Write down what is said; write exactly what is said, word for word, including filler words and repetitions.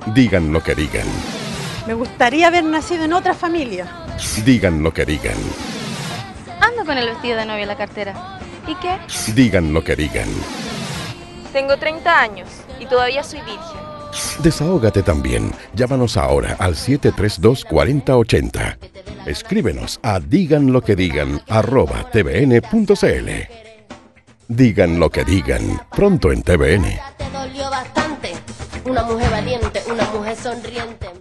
Digan lo que digan. Me gustaría haber nacido en otra familia. Digan lo que digan. Ando con el vestido de novia en la cartera. ¿Y qué? Digan lo que digan. Tengo treinta años y todavía soy virgen. Desahógate también. Llámanos ahora al siete tres dos, cuatro cero ocho cero. Escríbenos a digan lo que digan arroba tvn punto cl. Digan lo que digan, pronto en T V N. Te dolió bastante, una mujer valiente, una mujer sonriente.